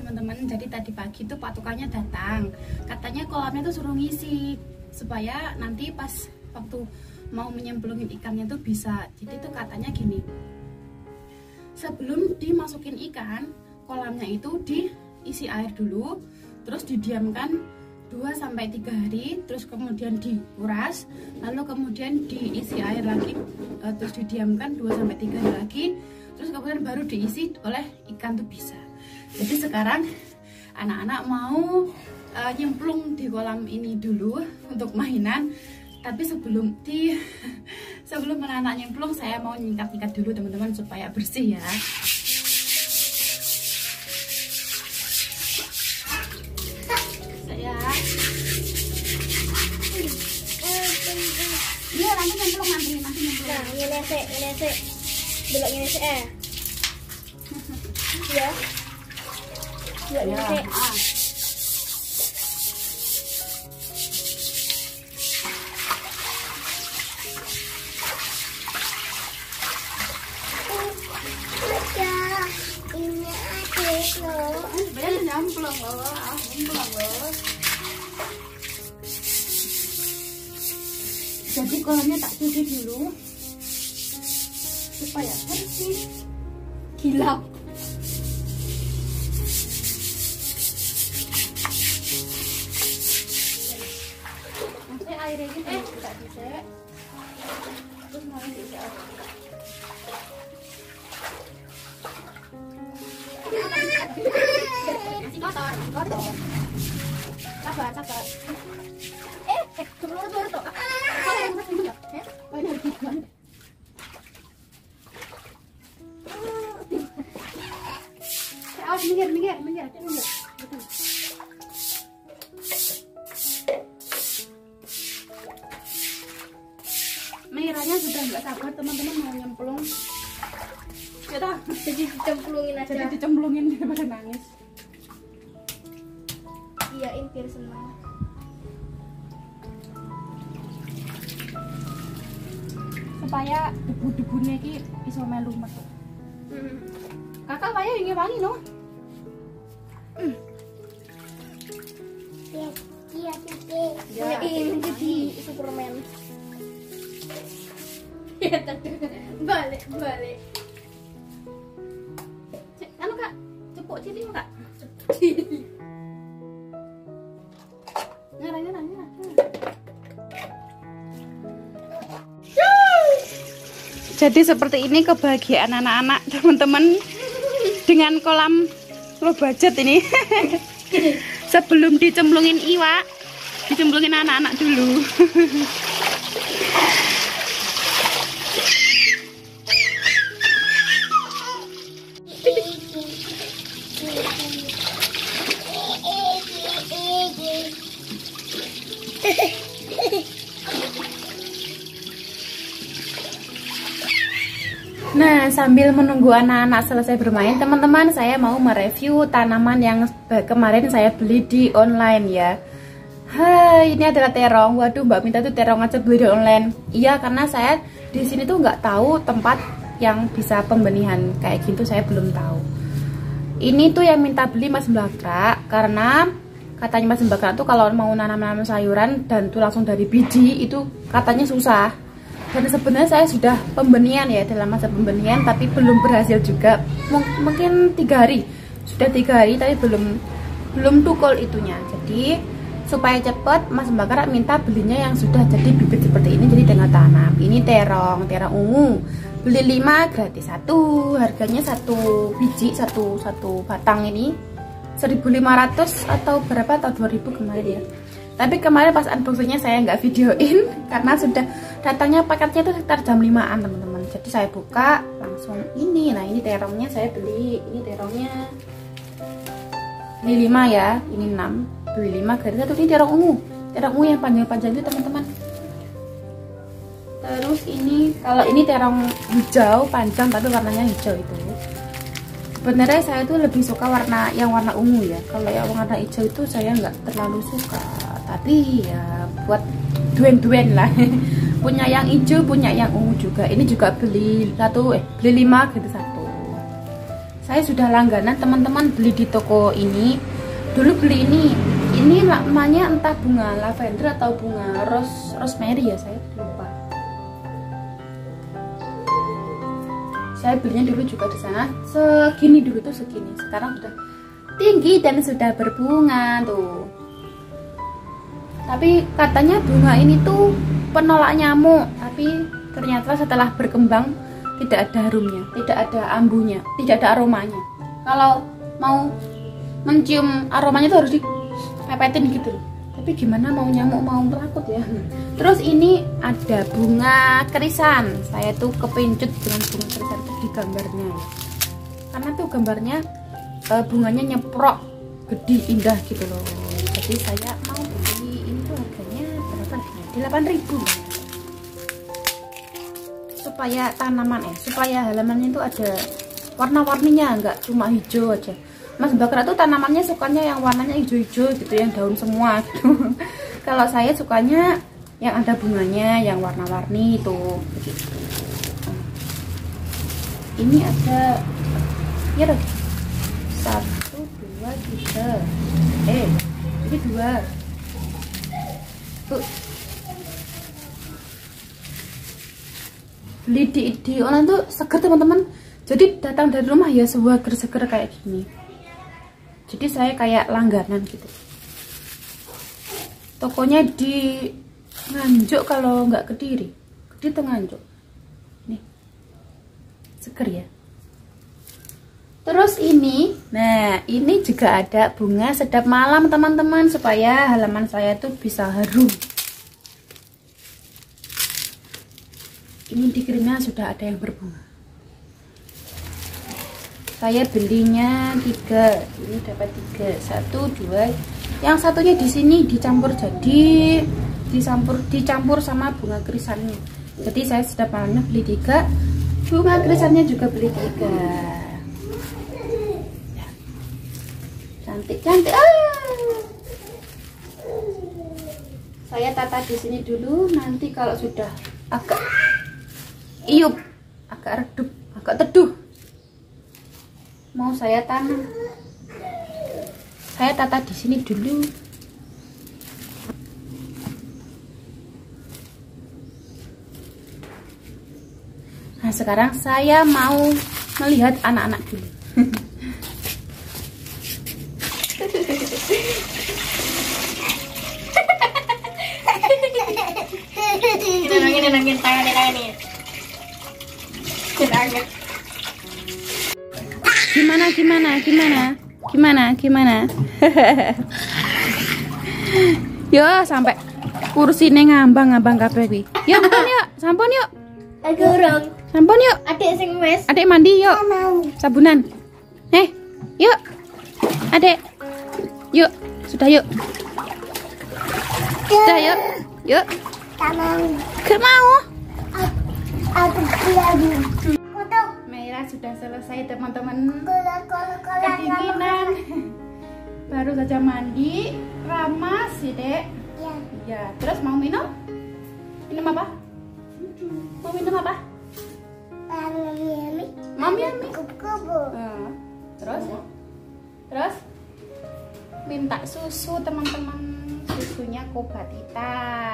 teman-teman. Jadi tadi pagi tuh Pak Tukangnya datang, katanya kolamnya tuh suruh ngisi supaya nanti pas waktu mau menyemplungin ikannya tuh bisa. Jadi tuh katanya gini, sebelum dimasukin ikan, kolamnya itu diisi air dulu, terus didiamkan 2-3 hari, terus kemudian dikuras, lalu kemudian diisi air lagi, terus didiamkan 2-3 hari lagi, terus kemudian baru diisi oleh ikan tuh bisa. Jadi sekarang anak-anak mau nyemplung di kolam ini dulu untuk mainan. Tapi sebelum anak-anak nyemplung, saya mau nyikat-nyikat dulu teman-teman supaya bersih ya. Iya, nanti nyemplung. Nah, ini sih. Belok ini sih Ya. Ya, ini sih. Nyemplung loh. Jadi kolamnya tak cuci dulu supaya bersih. Gila. Nanti airnya gitu tak bisa. Terus mau diisi apa? Kotor. Sabar. Turun tuh. Minggir. Merahnya sudah nggak sabar teman-teman mau nyemplung. Ya Jadi dicemplungin aja. Jadi dicemplungin daripada nangis. Iyain biar senang. Supaya debu-debunya iki iso melu metu. Kakak wae ingin wangi no. Iya, ini jadi Superman. Balik. Anu Kak, cepuk cili Kak. Nyala. Jadi seperti ini kebahagiaan anak-anak teman-teman dengan kolam low budget ini. Sebelum dicemplungin iwak, dicemplungin anak-anak dulu. Nah, sambil menunggu anak-anak selesai bermain, teman-teman, saya mau mereview tanaman yang kemarin saya beli di online ya. Hai, ini adalah terong. Waduh, Mbak Minta tuh terong aja beli di online. Iya, karena saya di sini tuh nggak tahu tempat yang bisa pembenihan kayak gitu, saya belum tahu. Ini tuh yang minta beli Mas Mbakra, karena katanya Mas Mbakra tuh kalau mau nanam-nanam sayuran dan tuh langsung dari biji itu katanya susah. Dan sebenarnya saya sudah pembenihan ya, dalam masa pembenihan, tapi belum berhasil juga. Mungkin 3 hari, sudah 3 hari tapi belum tukul itunya. Jadi supaya cepat, Mas Mbakra minta belinya yang sudah jadi bibit seperti ini, jadi tinggal tanam. Ini terong ungu, beli 5 gratis 1. Harganya 1 biji, satu batang ini 1.500 atau berapa, atau 2.000 kemarin ya. Tapi kemarin pas unboxingnya saya nggak videoin karena sudah datangnya paketnya itu sekitar jam 5-an teman-teman. Jadi saya buka langsung ini. Nah, ini terongnya saya beli. Ini terongnya ini 5 ya, ini 6. Beli 5 gratis 1. Ini terong ungu yang panjang-panjang itu teman-teman. Terus ini, kalau ini terong hijau panjang tapi warnanya hijau itu. Sebenarnya saya tuh lebih suka warna ungu ya. Kalau yang warna hijau itu saya nggak terlalu suka. Tapi ya buat duen-duen lah. Punya yang hijau, punya yang ungu juga. Ini juga beli 5 gratis 1. Saya saya sudah langganan teman-teman beli di toko ini. Dulu beli ini namanya entah bunga lavender atau bunga rosemary ya, saya lupa. Saya belinya dulu juga di sana segini, dulu tuh segini, sekarang sudah tinggi dan sudah berbunga tuh. Tapi katanya bunga ini tuh penolak nyamuk, tapi ternyata setelah berkembang tidak ada harumnya, tidak ada ambunya, tidak ada aromanya. Kalau mau mencium aromanya tuh harus dipepetin gitu loh. Tapi gimana mau nyamuk mau takut ya. Terus ini ada bunga kerisan. Saya tuh kepincut dengan bunga kerisan tuh di gambarnya ya. Karena tuh gambarnya bunganya nyeprok, gede, indah gitu loh. Jadi saya mau beli ini tuh harganya berapa ya? 8.000 supaya supaya halamannya itu ada warna-warninya, nggak cuma hijau aja. Mas Bakra tuh tanamannya sukanya yang warnanya hijau-hijau gitu, yang daun semua gitu. Kalau saya sukanya yang ada bunganya, yang warna-warni itu begitu. Ini ada ya 1, 2, 3. Ini 2. Tuh. Beli di online tuh seger teman-teman. Jadi datang dari rumah ya seger kayak gini. Jadi saya kayak langganan gitu. Tokonya di Nganjuk kalau nggak Kediri. Kediri tuh Nganjuk. Nih. Seger ya. Terus ini, nah ini juga ada bunga sedap malam teman-teman, supaya halaman saya tuh bisa harum. Ini dikirimnya sudah ada yang berbunga. Saya belinya 3, ini dapat 3, 1, 2. Yang satunya di sini dicampur dicampur sama bunga kerisannya. Jadi saya sudah malamnya beli 3, bunga kerisannya juga beli 3. Cantik. Saya tata di sini dulu, nanti kalau sudah agak iup, agak redup, agak teduh, mau saya tanam. Saya tata di sini dulu. Nah, sekarang saya mau melihat anak-anak dulu. Nangin tangan nih. Gimana? Yo, sampai kursinya ngambang kabeh kuwi. Yuk, bukan yuk, sampun yuk. Aku urung. Sampun yuk. Adik sing wis. Adik mandi yuk. Sabunan. Yuk. Adik. Yuk, sudah yuk. Sudah yuk. Yuk. Gak mau. Aku lagi. Merah sudah selesai teman-teman. Kedinginan. Baru saja mandi, ramas ya dek. Ya. Terus mau minum? Minum apa? Mau minum apa? Mami. Terus minta susu teman-teman. Susunya Kobatita.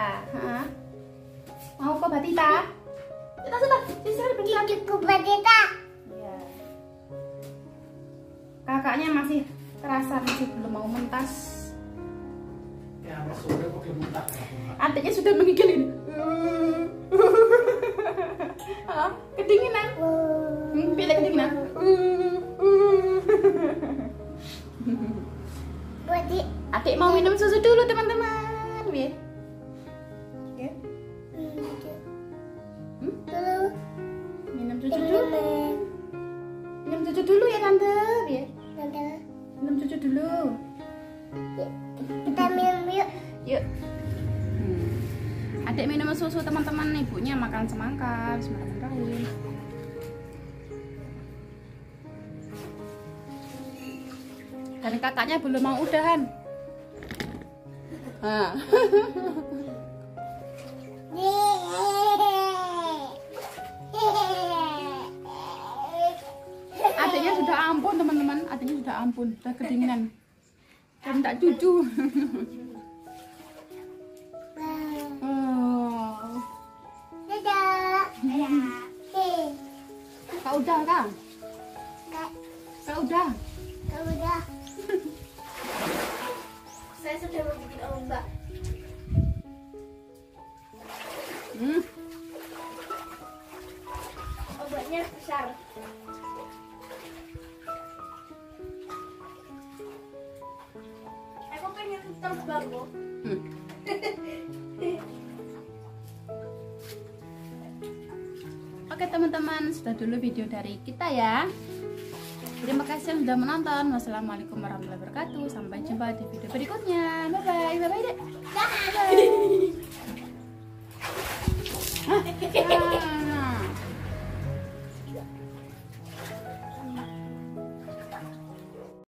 Mau Kobatita? Sudah bentar. Kobatita. Ya. Kakaknya masih terasa, masih belum mau mentas. Ya, sudah pakai muntah. Adiknya sudah menggigil ini. Kedinginan. Pilih kedinginan. Adik mau minum susu dulu teman-teman. Ya. Minum susu dulu. Minum susu dulu ya tante. Ya. Minum susu dulu. Kita minum yuk. Yuk. Adik minum susu teman-teman, ibunya makan semangka. Bismillahirrahmanirrahim. Dan kakaknya belum mau udahan. Adiknya sudah ampun teman-teman, adanya sudah ampun, sudah kedinginan. Dan tak cucu. Oh. Dadah. Dadah. Kak udah Kak? Kak udah? Kak udah. Saya sudah membuat ombak. Ombaknya besar. Aku pengen terbang kok. Oke teman-teman, sudah dulu video dari kita ya. Terima kasih yang sudah menonton. Wassalamualaikum warahmatullahi wabarakatuh. Sampai jumpa di video berikutnya. Bye bye. Bye bye dek. Bye.